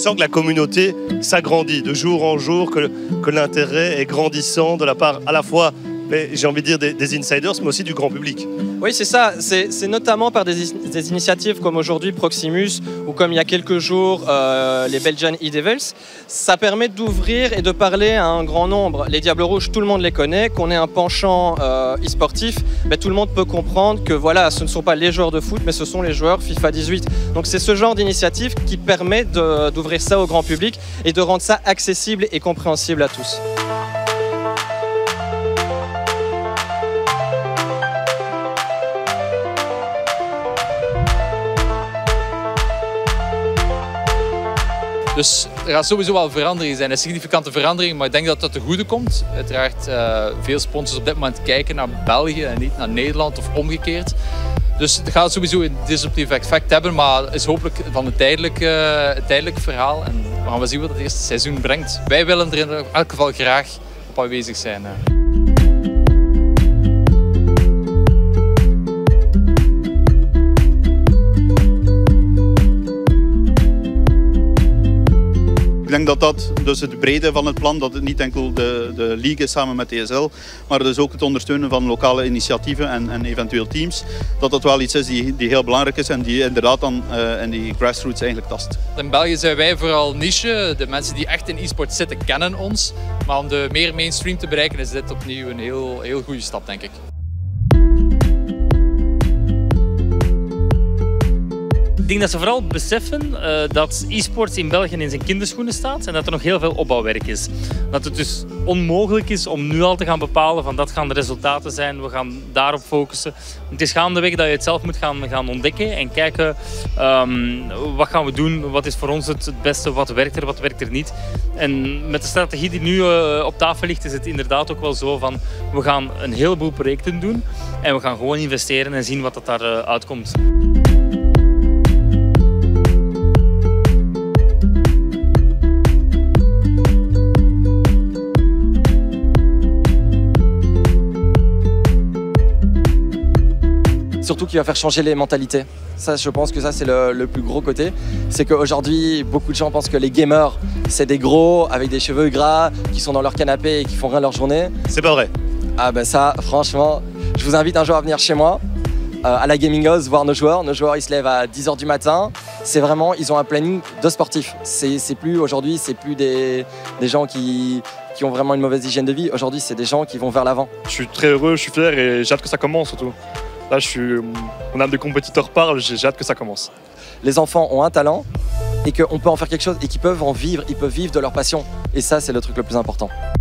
sens que la communauté s'agrandit de jour en jour, que l'intérêt est grandissant de la part à la fois, j'ai envie de dire, des insiders, mais aussi du grand public. Oui, c'est ça. C'est notamment par des initiatives comme aujourd'hui Proximus ou comme il y a quelques jours les Belgian E-Devils. Ça permet d'ouvrir et de parler à un grand nombre. Les Diables Rouges, tout le monde les connaît. Qu'on ait un penchant e-sportif, tout le monde peut comprendre que voilà, ce ne sont pas les joueurs de foot, mais ce sont les joueurs FIFA 18. Donc c'est ce genre d'initiative qui permet d'ouvrir ça au grand public et de rendre ça accessible et compréhensible à tous. Dus er gaat sowieso wel verandering zijn, een significante verandering, maar ik denk dat dat ten goede komt. Uiteraard veel sponsors op dit moment kijken naar België en niet naar Nederland of omgekeerd. Dus het gaat sowieso een disruptief effect hebben, maar het is hopelijk van een tijdelijk verhaal. En we gaan zien wat het eerste seizoen brengt. Wij willen er in elk geval graag op aanwezig zijn. Ik denk dat dat dus het brede van het plan, dat het niet enkel de league is samen met DSL, maar dus ook het ondersteunen van lokale initiatieven en eventueel teams, dat dat wel iets is die heel belangrijk is en die inderdaad dan in die grassroots eigenlijk tast. In België zijn wij vooral niche. De mensen die echt in e-sport zitten kennen ons, maar om de meer mainstream te bereiken is dit opnieuw een heel goede stap, denk ik. Ik denk dat ze vooral beseffen dat e-sports in België in zijn kinderschoenen staat en dat er nog heel veel opbouwwerk is. Dat het dus onmogelijk is om nu al te gaan bepalen van dat gaan de resultaten zijn, we gaan daarop focussen. Het is gaandeweg dat je het zelf moet gaan ontdekken en kijken wat gaan we doen, wat is voor ons het beste, wat werkt er niet. En met de strategie die nu op tafel ligt is het inderdaad ook wel zo van we gaan een heleboel projecten doen en we gaan gewoon investeren en zien wat dat daar uitkomt. Surtout qui va faire changer les mentalités. Ça, je pense que ça, c'est le plus gros côté. C'est qu'aujourd'hui, beaucoup de gens pensent que les gamers, c'est des gros, avec des cheveux gras, qui sont dans leur canapé et qui font rien de leur journée. C'est pas vrai. Ah ben ça, franchement, je vous invite un jour à venir chez moi, à la Gaming House, voir nos joueurs. Nos joueurs, ils se lèvent à 10 h du matin. C'est vraiment, ils ont un planning de sportifs. C'est plus, aujourd'hui, c'est plus des gens qui ont vraiment une mauvaise hygiène de vie. Aujourd'hui, c'est des gens qui vont vers l'avant. Je suis très heureux, je suis fier et j'ai hâte que ça commence surtout. Là, mon âme de compétiteur parle, j'ai hâte que ça commence. Les enfants ont un talent et qu'on peut en faire quelque chose et qu'ils peuvent en vivre, ils peuvent vivre de leur passion. Et ça, c'est le truc le plus important.